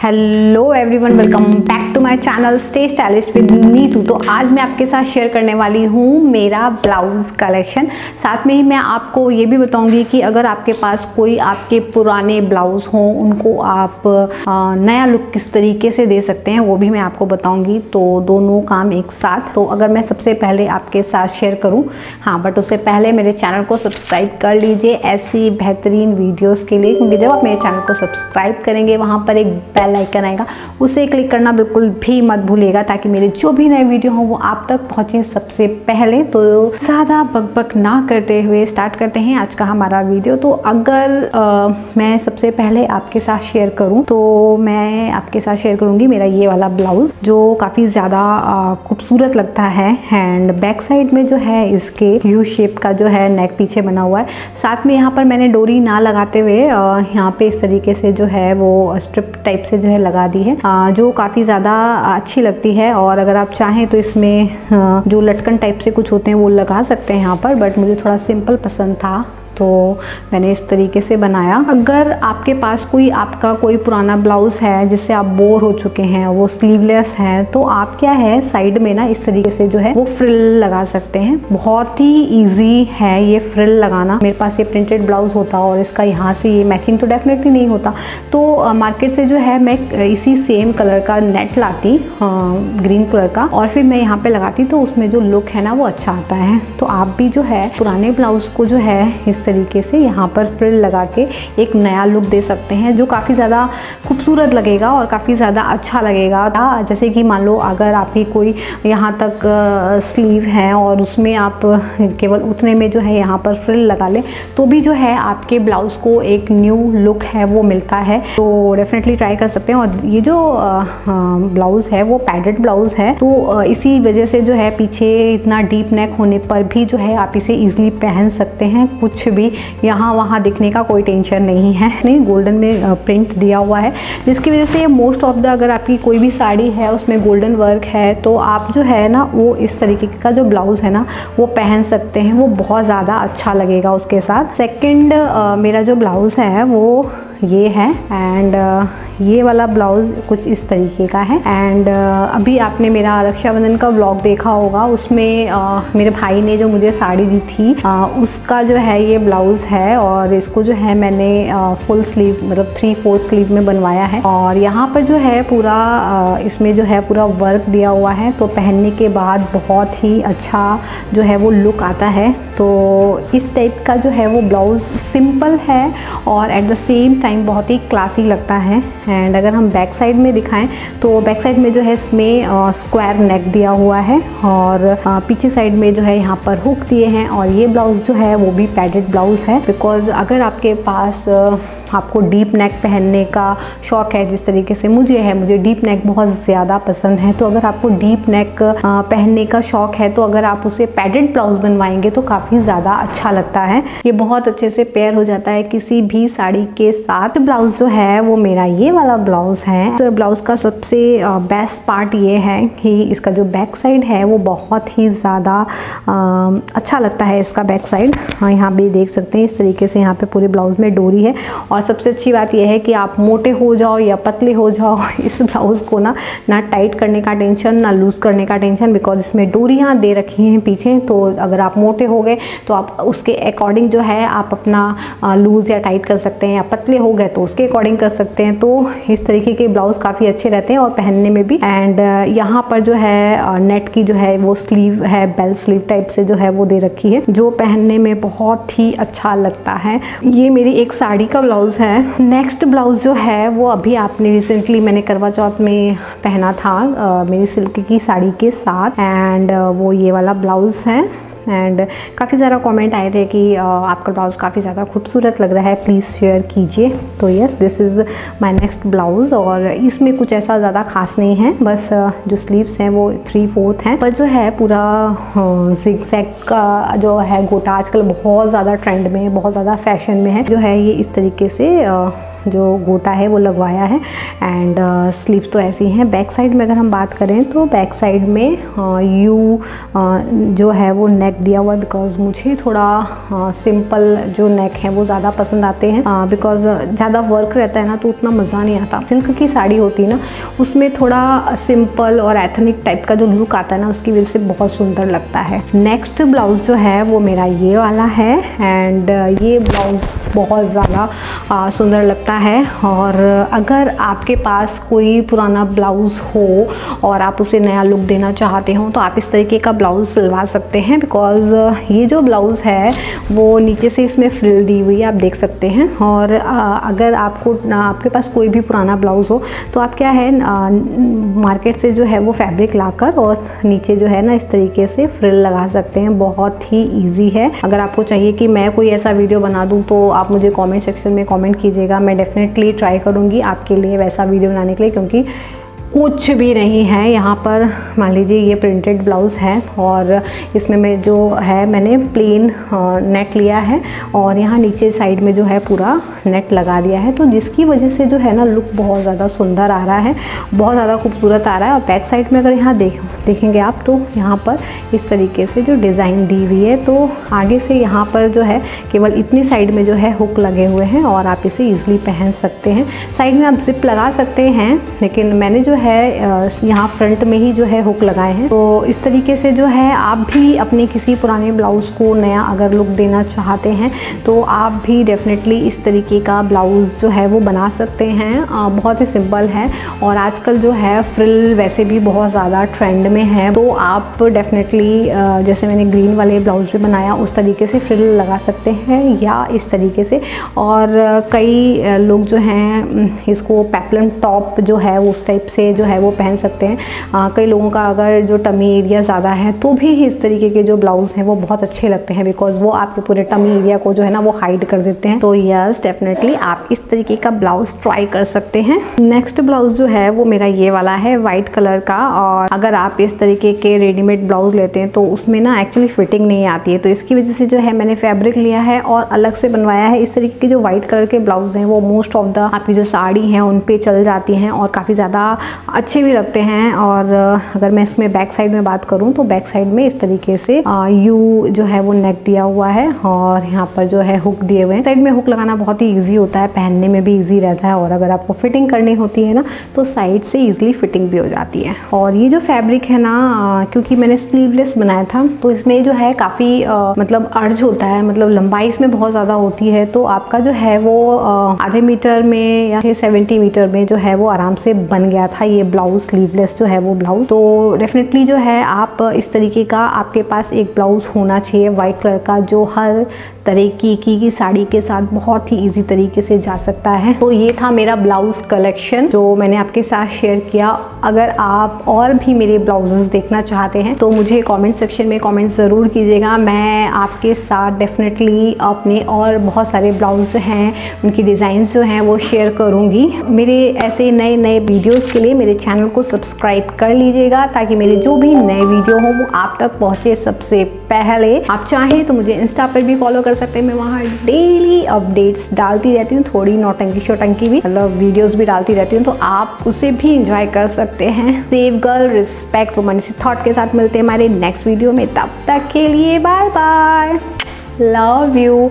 Hello everyone, welcome back to my channel stay stylist with Neetu. तो आज मैं आपके साथ शेयर करने वाली हूँ मेरा ब्लाउज कलेक्शन। साथ में ही मैं आपको ये भी बताऊंगी कि अगर आपके पास कोई आपके पुराने ब्लाउज हों, उनको आप नया लुक किस तरीके से दे सकते हैं वो भी मैं आपको बताऊंगी। तो दोनों काम एक साथ। तो अगर मैं सबसे पहले आपके साथ शेयर करूँ, हाँ बट उससे पहले मेरे चैनल को सब्सक्राइब कर लीजिए ऐसी बेहतरीन वीडियोज़ के लिए, क्योंकि जब आप मेरे चैनल को सब्सक्राइब करेंगे वहाँ पर एक बेल आइकन आएगा, उसे क्लिक करना बिल्कुल भी मत भूलिएगा ताकि मेरे जो भी नए वीडियो हों वो आप तक पहुँचे सबसे पहले। तो ज़्यादा बकबक ना करते हुए स्टार्ट करते हैं आज का हमारा वीडियो। तो अगर मैं सबसे पहले आपके साथ शेयर करूं तो मैं आपके साथ शेयर करूंगी मेरा ये वाला ब्लाउज़ जो काफ़ी ज़्यादा खूबसूरत लगता है। एंड बैक साइड में जो है इसके यू शेप का जो है नेक पीछे बना हुआ है। साथ में यहाँ पर मैंने डोरी ना लगाते हुए यहाँ पे इस तरीके से जो है वो स्ट्रिप टाइप से जो है लगा दी है, जो काफ़ी ज़्यादा अच्छी लगती है। और अगर आप चाहें तो इसमें जो लटकन टाइप से कुछ होते हैं वो लगा सकते हैं यहाँ पर, बट मुझे थोड़ा सिंपल पसंद था तो मैंने इस तरीके से बनाया। अगर आपके पास आपका कोई पुराना ब्लाउज़ है जिससे आप बोर हो चुके हैं, वो स्लीवलेस है, तो आप क्या है साइड में ना इस तरीके से जो है वो फ्रिल लगा सकते हैं। बहुत ही इजी है ये फ्रिल लगाना। मेरे पास ये प्रिंटेड ब्लाउज़ होता और इसका यहाँ से ये मैचिंग तो डेफिनेटली नहीं होता, तो मार्केट से जो है मैं इसी सेम कलर का नेट लाती, ग्रीन कलर का, और फिर मैं यहाँ पे लगाती तो उसमें जो लुक है ना वो अच्छा आता है। तो आप भी जो है पुराने ब्लाउज़ को जो है इस तरीके से यहाँ पर फ्रिल लगा के एक नया लुक दे सकते हैं जो काफ़ी ज़्यादा खूबसूरत लगेगा और काफ़ी ज़्यादा अच्छा लगेगा। जैसे कि मान लो अगर आपकी कोई यहाँ तक स्लीव है और उसमें आप केवल उतने में जो है यहाँ पर फ्रिल लगा लें तो भी जो है आपके ब्लाउज़ को एक न्यू लुक है वो मिलता है। तो डेफिनेटली ट्राई कर सकते हैं। और ये जो ब्लाउज़ है वो पैडेड ब्लाउज़ है, तो इसी वजह से जो है पीछे इतना डीप नेक होने पर भी जो है आप इसे ईजिली पहन सकते हैं। कुछ भी यहाँ वहाँ दिखने का कोई टेंशन नहीं है। नहीं, गोल्डन में प्रिंट दिया हुआ है जिसकी वजह से मोस्ट ऑफ द अगर आपकी कोई भी साड़ी है उसमें गोल्डन वर्क है तो आप जो है ना वो इस तरीके का जो ब्लाउज़ है ना वो पहन सकते हैं, वो बहुत ज़्यादा अच्छा लगेगा उसके साथ। सेकंड मेरा जो ब्लाउज़ है वो ये है। एंड ये वाला ब्लाउज़ कुछ इस तरीके का है। एंड अभी आपने मेरा रक्षाबंधन का व्लॉग देखा होगा, उसमें मेरे भाई ने जो मुझे साड़ी दी थी उसका जो है ये ब्लाउज़ है। और इसको जो है मैंने फुल स्लीव मतलब 3/4 स्लीव में बनवाया है। और यहाँ पर जो है पूरा इसमें जो है पूरा वर्क दिया हुआ है, तो पहनने के बाद बहुत ही अच्छा जो है वो लुक आता है। तो इस टाइप का जो है वो ब्लाउज़ सिंपल है और एट द सेम टाइम बहुत ही क्लासी लगता है। एंड अगर हम बैक साइड में दिखाएं तो बैक साइड में जो है इसमें स्क्वायर नेक दिया हुआ है और पीछे साइड में जो है यहाँ पर हुक दिए हैं। और ये ब्लाउज़ जो है वो भी पैडेड ब्लाउज़ है, बिकॉज़ अगर आपके पास आपको डीप नेक पहनने का शौक़ है जिस तरीके से मुझे है, मुझे डीप नेक बहुत ज़्यादा पसंद है, तो अगर आपको डीप नेक पहनने का शौक़ है तो अगर आप उसे पैडेड ब्लाउज़ बनवाएंगे तो काफ़ी ज़्यादा अच्छा लगता है। ये बहुत अच्छे से पेयर हो जाता है किसी भी साड़ी के साथ। ब्लाउज़ जो है वो मेरा ये वाला ब्लाउज़ है। तो ब्लाउज़ का सबसे बेस्ट पार्ट ये है कि इसका जो बैक साइड है वो बहुत ही ज़्यादा अच्छा लगता है। इसका बैक साइड यहाँ भी देख सकते हैं, इस तरीके से यहाँ पे पूरे ब्लाउज़ में डोरी है। और सबसे अच्छी बात यह है कि आप मोटे हो जाओ या पतले हो जाओ, इस ब्लाउज़ को ना टाइट करने का टेंशन ना लूज़ करने का टेंशन, बिकॉज इसमें डोरियाँ दे रखी हैं पीछे। तो अगर आप मोटे हो गए तो आप उसके अकॉर्डिंग जो है आप अपना लूज़ या टाइट कर सकते हैं, या पतले हो गए तो उसके अकॉर्डिंग कर सकते हैं। तो इस तरीके के ब्लाउज़ काफ़ी अच्छे रहते हैं और पहनने में भी। एंड यहाँ पर जो है नेट की जो है वो स्लीव है, बेल स्लीव टाइप से जो है वो दे रखी है, जो पहनने में बहुत ही अच्छा लगता है। ये मेरी एक साड़ी का ब्लाउज़ है। नेक्स्ट ब्लाउज़ जो है वो अभी आपने रिसेंटली मैंने करवा चौथ में पहना था मेरी सिल्क की साड़ी के साथ। एंड वो ये वाला ब्लाउज़ है। एंड काफ़ी ज़्यादा कमेंट आए थे कि आपका ब्लाउज़ काफ़ी ज़्यादा खूबसूरत लग रहा है, प्लीज़ शेयर कीजिए। तो yes, this is my next blouse. और इसमें कुछ ऐसा ज़्यादा खास नहीं है, बस जो स्लीव्स हैं वो 3/4 हैं, पर जो है पूरा ज़िगज़ैग का जो है गोटा आजकल बहुत ज़्यादा ट्रेंड में, बहुत ज़्यादा फैशन में है, जो है ये इस तरीके से जो गोटा है वो लगवाया है एंड स्लीव तो ऐसी हैं। बैक साइड में अगर हम बात करें तो बैक साइड में यू जो है वो नेक दिया हुआ है, बिकॉज मुझे थोड़ा सिंपल जो नेक है वो ज़्यादा पसंद आते हैं, बिकॉज ज़्यादा वर्क रहता है ना तो उतना मज़ा नहीं आता। सिल्क की साड़ी होती है ना उसमें थोड़ा सिंपल और एथनिक टाइप का जो लुक आता है ना उसकी वजह से बहुत सुंदर लगता है। नेक्स्ट ब्लाउज़ जो है वो मेरा ये वाला है एंड ये ब्लाउज़ बहुत ज़्यादा सुंदर लगता है। और अगर आपके पास कोई पुराना ब्लाउज़ हो और आप उसे नया लुक देना चाहते हो तो आप इस तरीके का ब्लाउज़ सिलवा सकते हैं, बिकॉज़ ये जो ब्लाउज़ है वो नीचे से इसमें फ्रिल दी हुई है, आप देख सकते हैं। और अगर आपके पास कोई भी पुराना ब्लाउज़ हो तो आप क्या है मार्केट से जो है वो फैब्रिक लाकर और नीचे जो है ना इस तरीके से फ्रिल लगा सकते हैं। बहुत ही ईजी है। अगर आपको चाहिए कि मैं कोई ऐसा वीडियो बना दूं तो आप मुझे कमेंट सेक्शन में कमेंट कीजिएगा, मैं डेफिनेटली ट्राई करूंगी आपके लिए वैसा वीडियो बनाने के लिए, क्योंकि कुछ भी नहीं है यहाँ पर। मान लीजिए ये प्रिंटेड ब्लाउज़ है और इसमें मैं जो है मैंने प्लेन नेट लिया है और यहाँ नीचे साइड में जो है पूरा नेट लगा दिया है, तो जिसकी वजह से जो है ना लुक बहुत ज़्यादा सुंदर आ रहा है, बहुत ज़्यादा खूबसूरत आ रहा है। और बैक साइड में अगर यहाँ देखेंगे आप तो यहाँ पर इस तरीके से जो डिज़ाइन दी हुई है, तो आगे से यहाँ पर जो है केवल इतनी साइड में जो है हुक लगे हुए हैं और आप इसे ईजिली पहन सकते हैं। साइड में आप जिप लगा सकते हैं, लेकिन मैंने जो है यहाँ फ्रंट में ही जो है हुक लगाए हैं। तो इस तरीके से जो है आप भी अपने किसी पुराने ब्लाउज़ को नया अगर लुक देना चाहते हैं तो आप भी डेफिनेटली इस तरीके का ब्लाउज़ जो है वो बना सकते हैं। बहुत ही सिंपल है और आजकल जो है फ्रिल वैसे भी बहुत ज़्यादा ट्रेंड में है, तो आप डेफिनेटली जैसे मैंने ग्रीन वाले ब्लाउज़ भी बनाया उस तरीके से फ्रिल लगा सकते हैं या इस तरीके से। और कई लोग जो हैं इसको पेप्लम टॉप जो है उस टाइप से जो है वो पहन सकते हैं। कई लोगों का अगर जो टमी एरिया ज़्यादा है तो भी इस तरीके के जो ब्लाउज़ हैं वो बहुत अच्छे लगते हैं, बिकॉज वो आपके पूरे टमी एरिया को जो है ना वो हाइड कर देते हैं। तो यस, डेफिनेटली आप इस तरीके का ब्लाउज़ ट्राई कर सकते हैं। नेक्स्ट ब्लाउज़ जो है वो मेरा ये वाला है वाइट कलर का। और अगर आप इस तरीके के रेडीमेड ब्लाउज़ लेते हैं तो उसमें ना एक्चुअली फिटिंग नहीं आती है, तो इसकी वजह से जो है मैंने फैब्रिक लिया है और अलग से बनवाया है। इस तरीके के जो वाइट कलर के ब्लाउज़ हैं वो मोस्ट ऑफ द आपकी जो साड़ी हैं उन पे चल जाती हैं और काफ़ी ज़्यादा अच्छे भी लगते हैं। और अगर मैं इसमें बैक साइड में बात करूं तो बैक साइड में इस तरीके से यू जो है वो नेक दिया हुआ है और यहाँ पर जो है हुक दिए हुए हैं। साइड में हुक लगाना बहुत ही इजी होता है, पहनने में भी इजी रहता है, और अगर आपको फिटिंग करनी होती है ना तो साइड से इजीली फिटिंग भी हो जाती है। और ये जो फैब्रिक है ना, क्योंकि मैंने स्लीवलेस बनाया था तो इसमें जो है काफ़ी मतलब अर्ज होता है, मतलब लंबाई इसमें बहुत ज़्यादा होती है, तो आपका जो है वो आधे मीटर में या 70 मीटर में जो है वो आराम से बन गया था ये ब्लाउज स्लीवलेस जो है वो ब्लाउज। तो डेफिनेटली जो है आप इस तरीके का आपके पास एक ब्लाउज होना चाहिए वाइट कलर का, जो हर तरीके की साड़ी के साथ बहुत ही इजी तरीके से जा सकता है। तो ये था मेरा ब्लाउज कलेक्शन जो मैंने आपके साथ शेयर किया। अगर आप और भी मेरे ब्लाउजेस देखना चाहते हैं तो मुझे कमेंट सेक्शन में कमेंट ज़रूर कीजिएगा। मैं आपके साथ डेफिनेटली अपने और बहुत सारे ब्लाउज जो हैं उनकी डिज़ाइंस जो हैं वो शेयर करूँगी। मेरे ऐसे नए नए वीडियोज़ के लिए मेरे चैनल को सब्सक्राइब कर लीजिएगा ताकि मेरे जो भी नए वीडियो हों वो आप तक पहुँचे सबसे पहले। आप चाहें तो मुझे इंस्टा पर भी फॉलो कर सकते हैं, मैं वहाँ डेली अपडेट्स डालती रहती हूँ, थोड़ी नौटंकी शोटंकी भी मतलब वीडियोस भी डालती रहती हूँ, तो आप उसे भी एंजॉय कर सकते हैं। सेव गर्ल रिस्पेक्ट वुमन इसी थॉट के साथ मिलते हैं हमारे नेक्स्ट वीडियो में। तब तक के लिए बाय बाय, लव यू।